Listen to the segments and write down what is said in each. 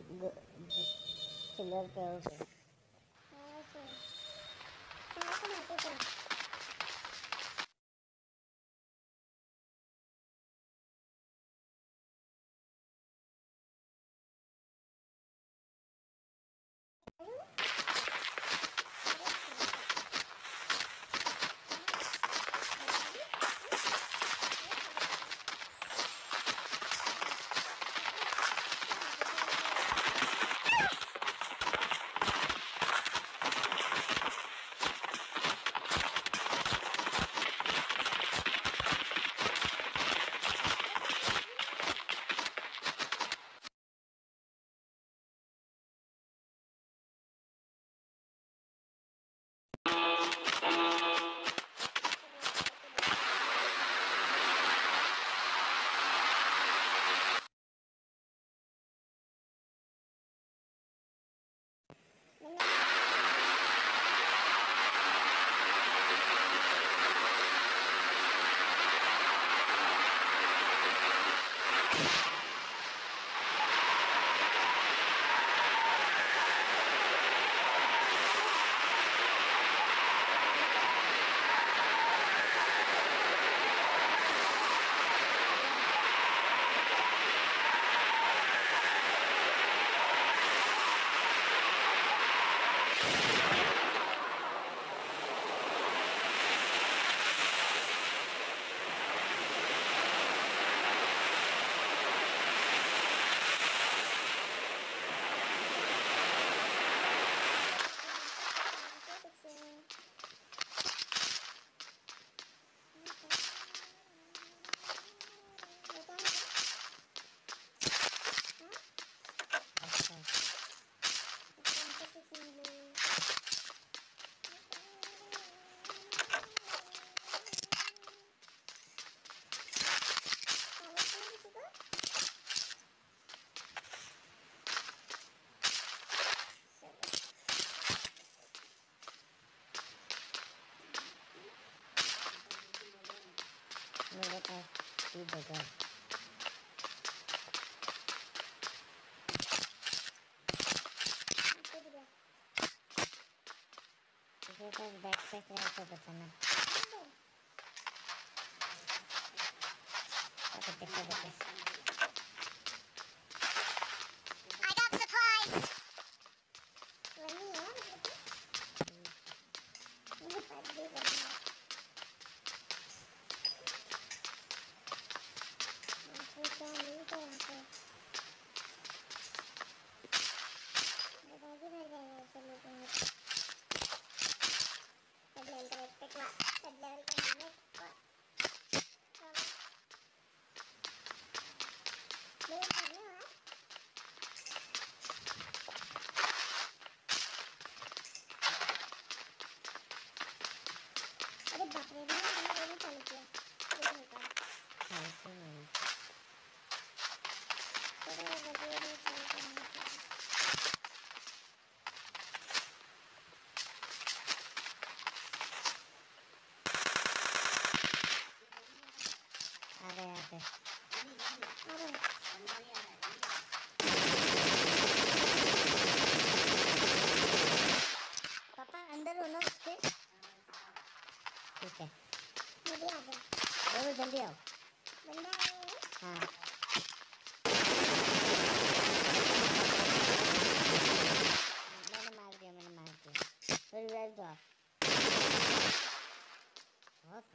Silver पे हो गए। मेरे पास भी बजा मेरे पास बैक पैक रहा तो बताना। देखो देखो I got supplies. वही है मेरे पास भी बजा क्या मिलता है यहाँ पे बाजी भर जाएगा ऐसे लोगों में सब लेवल का बैकपैक हुआ सब लेवल का हेलमेट हुआ मेरे सामने हुआ अरे बाप रे मैंने वो चालू किया देखने का ऐसे नहीं चलो बजे भी चालू करना चाहिए आ गए अरे पापा अंदर हो ना उसके ठीक है मुझे आ गया चलो जल्दी आओ बंदा हाँ मैंने मार दिया फिर रिवाइव दो आप बहुत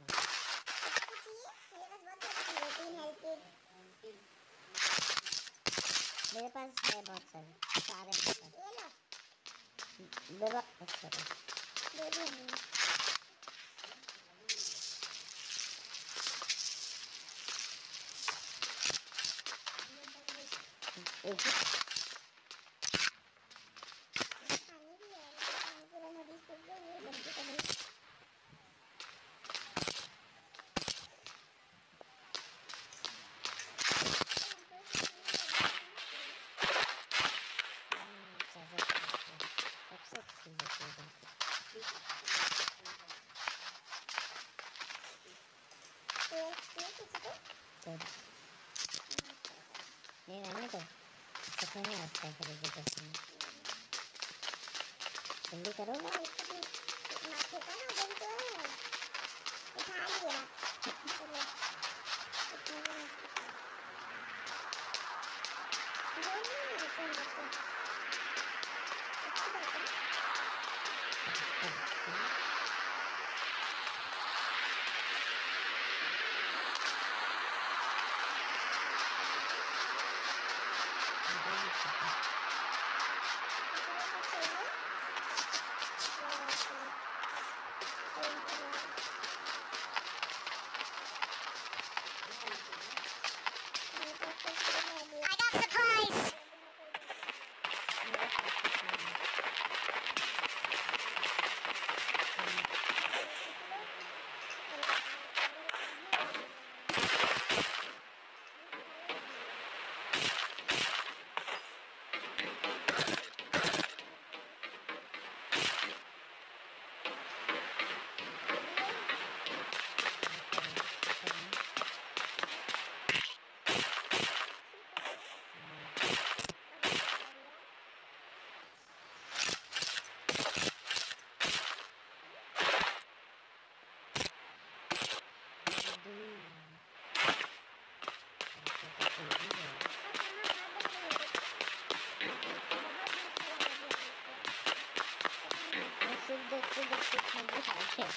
मेरे पास है बहुत सारे मेरे पास अच्छा दे दिया मैंने एक पानी भी है पूरा नदी सूख गई है बच्चे का नहीं सबसे अच्छी नहीं रहने दो पता नहीं आता करेगा कैसे जल्दी करो माथे का ना जल्दी तो है उठा लिया चलो देखते देखते ठंडी है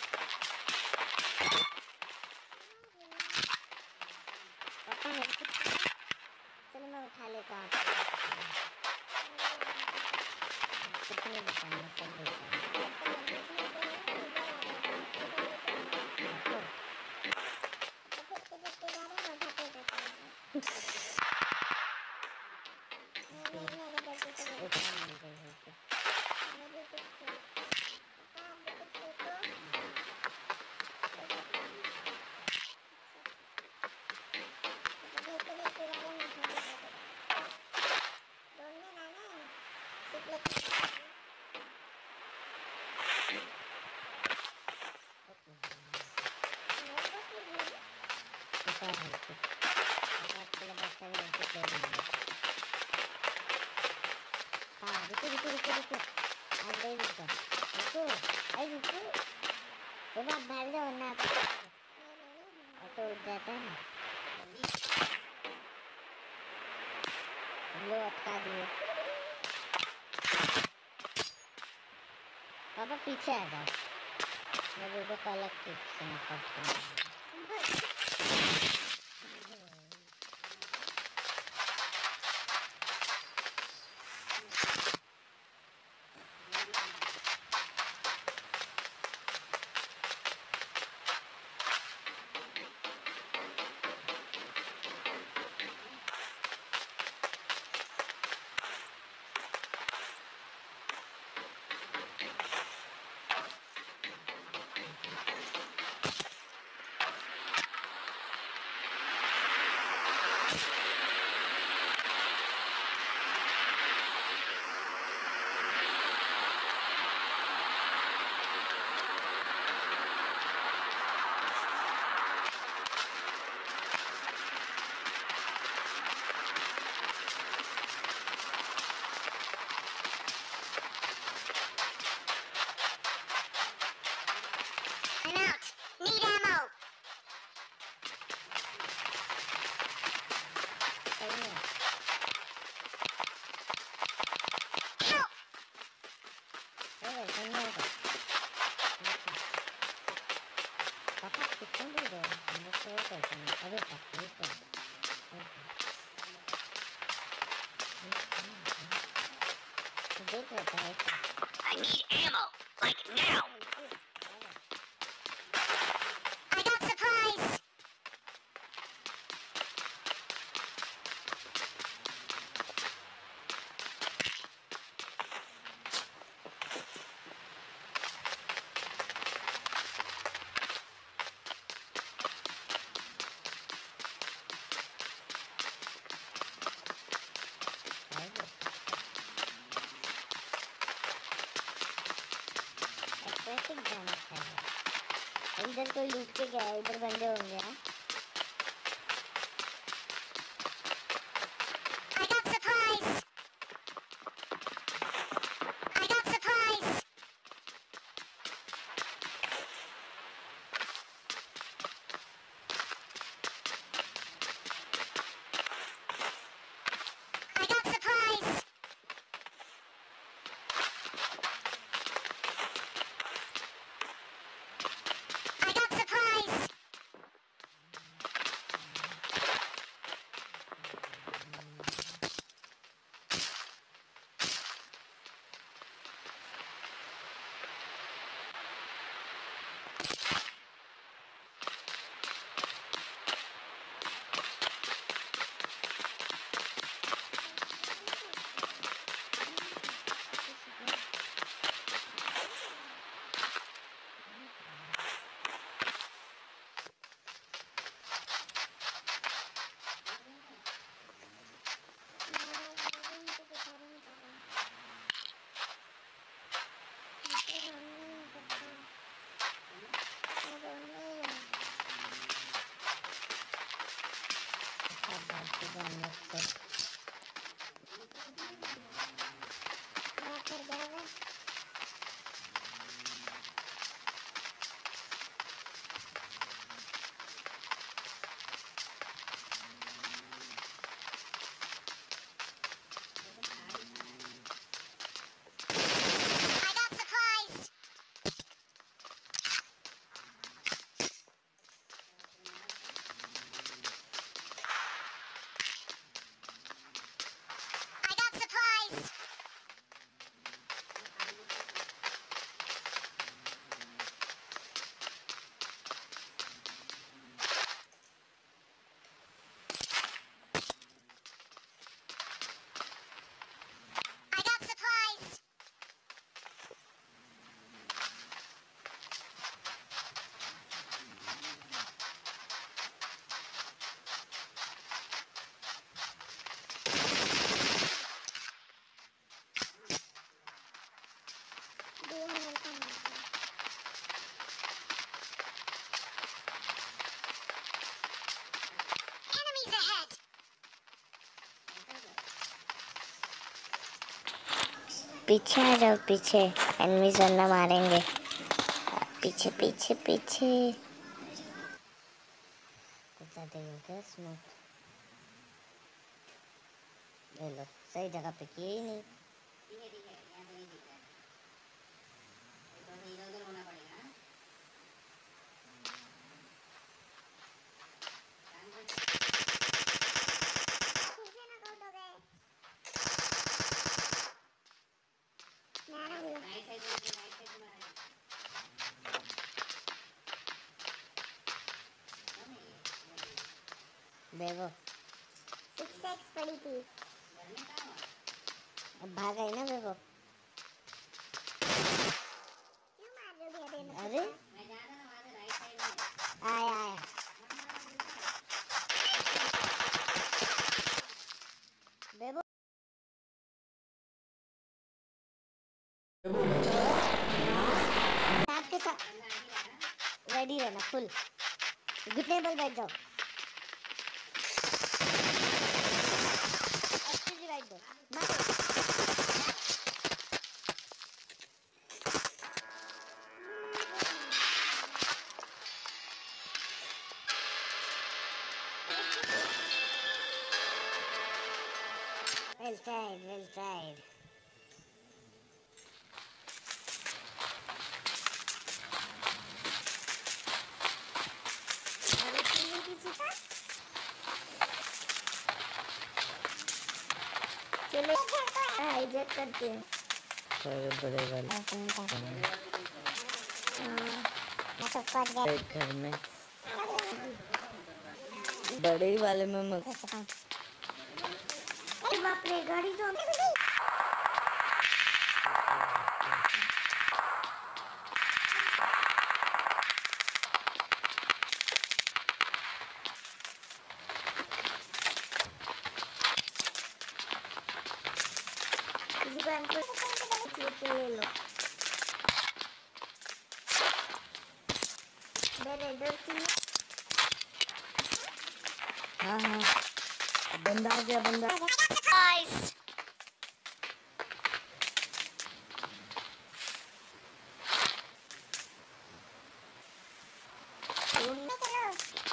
पापा है चलो मैं उठा लेता हूँ कितने बताना कर देता हाँ रुको रुको रुको रुको आ गई रुको रुको अरे रुको तो आप बैठ जाओ ना ऑटो उठ जाता है ना लो अटका दिए पापा पीछे आ जाओ मैं रुको अलग किक से निकल पापा कितने दूर है हम लोग तो कैसे नहीं अरे पापा ये तो देख लेता है I need ammo, like now. I got supplies. इधर कोई लूट के गया है इधर बंदे होंगे I got supplies. बाकी तो हम लोग से फिर गया मैं I got supplies. I got supplies. I got supplies. दिया मिलता है Enemies ahead. पीछे आ जाओ पीछे एनिमीज वरना मारेंगे पीछे पीछे पीछे कुत्ता देखो क्या स्मोक ले लो सही जगह पे किए ही नहीं फिर से नॉकआउट हो गए मैं आ रहा हूँ देखो 6x पड़ी थी अब भाग गई ना देखो क्यों मार रहे हो घेरे में अरे आया आया बेबो आपके साथ रेडी रहना फुल घुटने पर बैठ जाओ अच्छी सी बैठ दो मारो well tried well tried अरे तुम पीछे था चलो हाँ इज्जत करते हैं बड़े बड़े वाले मैं तो फट गया एक घर में बड़े वाले में मत अरे बाप रे गाड़ी तो किसी को हमको ले लो मेरे इधर की हाँ हाँ बंदा आ गया बंदा Supplies. रूम में चलो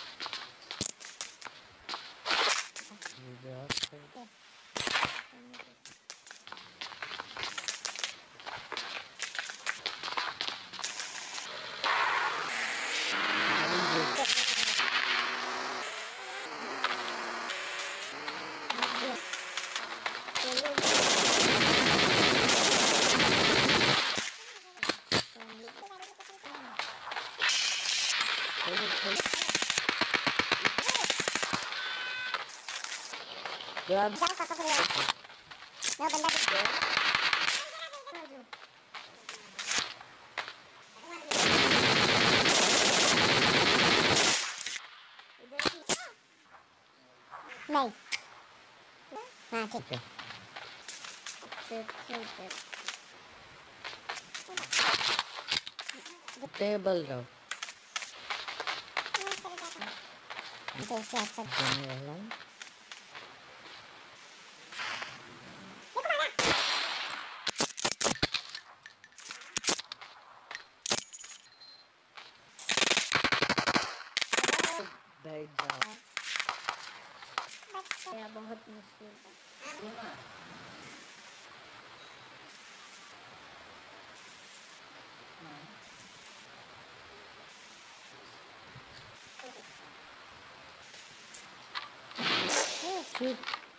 जब जाओ काका पर मैं बंदा दिख गया नहीं हाँ ठीक है टेबल रहो जैसे अच्छा जाने वाला हूँ। भाई साहब, ये बहुत मुश्किल है। ठीक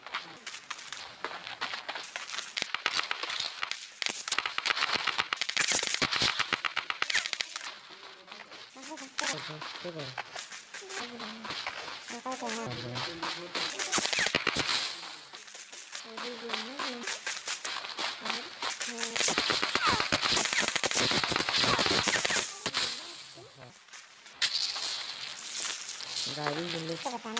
ठीक है। गाड़ी जल्दी बताना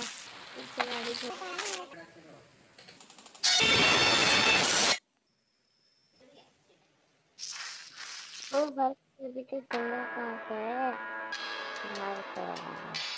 ओ भाई अभी तो गंगा कहाँ पे है मार कर